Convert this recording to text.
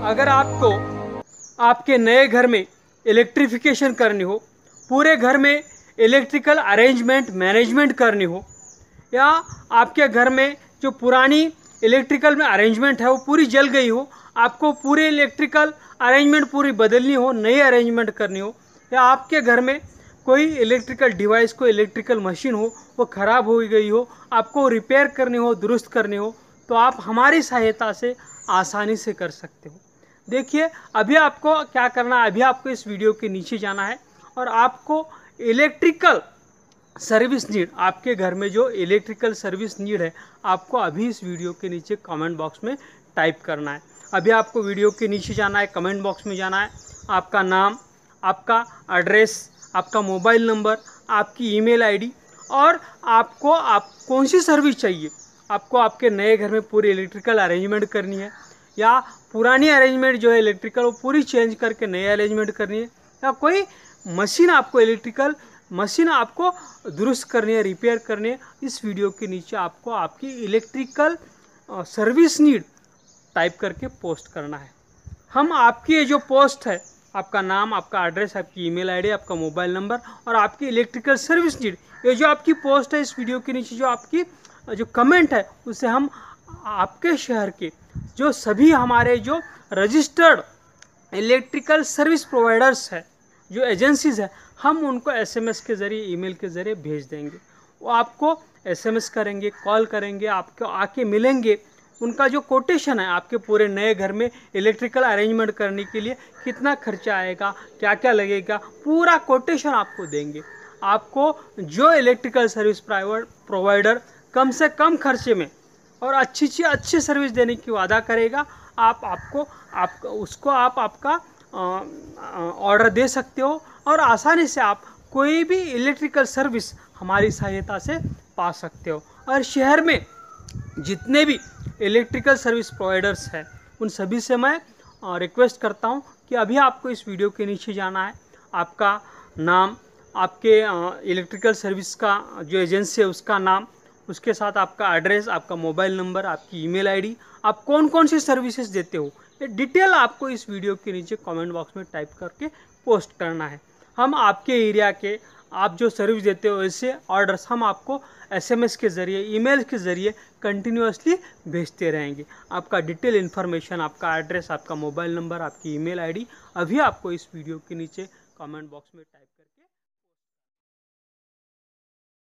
अगर आपको आपके नए घर में इलेक्ट्रिफिकेशन करनी हो, पूरे घर में इलेक्ट्रिकल अरेंजमेंट मैनेजमेंट करनी हो, या आपके घर में जो पुरानी इलेक्ट्रिकल में अरेंजमेंट है वो पूरी जल गई हो, आपको पूरे इलेक्ट्रिकल अरेंजमेंट पूरी बदलनी हो, नई अरेंजमेंट करनी हो, या आपके घर में कोई इलेक्ट्रिकल डिवाइस, कोई इलेक्ट्रिकल मशीन हो वो ख़राब हो गई हो, आपको रिपेयर करनी हो, दुरुस्त करनी हो, तो आप हमारी सहायता से आसानी से कर सकते हो। देखिए, अभी आपको क्या करना है, अभी आपको इस वीडियो के नीचे जाना है और आपको इलेक्ट्रिकल सर्विस नीड, आपके घर में जो इलेक्ट्रिकल सर्विस नीड है, आपको अभी इस वीडियो के नीचे कमेंट बॉक्स में टाइप करना है। अभी आपको वीडियो के नीचे जाना है, कमेंट बॉक्स में जाना है, आपका नाम, आपका एड्रेस, आपका मोबाइल नंबर, आपकी ईमेल आईडी और आपको कौन सी सर्विस चाहिए। आपको आपके नए घर में पूरी इलेक्ट्रिकल अरेंजमेंट करनी है, या पुरानी अरेंजमेंट जो है इलेक्ट्रिकल वो पूरी चेंज करके नई अरेंजमेंट करनी है, या कोई मशीन आपको इलेक्ट्रिकल मशीन आपको दुरुस्त करनी है, रिपेयर करनी है। इस वीडियो के नीचे आपको आपकी इलेक्ट्रिकल सर्विस नीड टाइप करके पोस्ट करना है। हम आपकी ये जो पोस्ट है, आपका नाम, आपका एड्रेस, आपकी ईमेल आईडी, आपका मोबाइल नंबर और आपकी इलेक्ट्रिकल सर्विस नीड, ये जो आपकी पोस्ट है इस वीडियो के नीचे जो आपकी जो कमेंट है उससे हम आपके शहर के जो सभी हमारे जो रजिस्टर्ड इलेक्ट्रिकल सर्विस प्रोवाइडर्स है, जो एजेंसीज़ है, हम उनको एसएमएस के ज़रिए, ईमेल के ज़रिए भेज देंगे। वो आपको एसएमएस करेंगे, कॉल करेंगे, आपको आके मिलेंगे। उनका जो कोटेशन है, आपके पूरे नए घर में इलेक्ट्रिकल अरेंजमेंट करने के लिए कितना खर्चा आएगा, क्या क्या लगेगा, पूरा कोटेशन आपको देंगे। आपको जो इलेक्ट्रिकल सर्विस प्रोवाइडर कम से कम खर्चे में और अच्छी सर्विस देने की वादा करेगा, उसको आप आपका ऑर्डर दे सकते हो और आसानी से आप कोई भी इलेक्ट्रिकल सर्विस हमारी सहायता से पा सकते हो। और शहर में जितने भी इलेक्ट्रिकल सर्विस प्रोवाइडर्स हैं उन सभी से मैं रिक्वेस्ट करता हूं कि अभी आपको इस वीडियो के नीचे जाना है, आपका नाम, आपके इलेक्ट्रिकल सर्विस का जो एजेंसी है उसका नाम, उसके साथ आपका एड्रेस, आपका मोबाइल नंबर, आपकी ईमेल आईडी, आप कौन कौन सी सर्विसेज देते हो, ये डिटेल आपको इस वीडियो के नीचे कमेंट बॉक्स में टाइप करके पोस्ट करना है। हम आपके एरिया के आप जो सर्विस देते हो ऐसे ऑर्डर्स हम आपको एसएमएस के ज़रिए, ईमेल के ज़रिए कंटिन्यूअसली भेजते रहेंगे। आपका डिटेल इन्फॉर्मेशन, आपका एड्रेस, आपका मोबाइल नंबर, आपकी ईमेल आईडी अभी आपको इस वीडियो के नीचे कमेंट बॉक्स में टाइप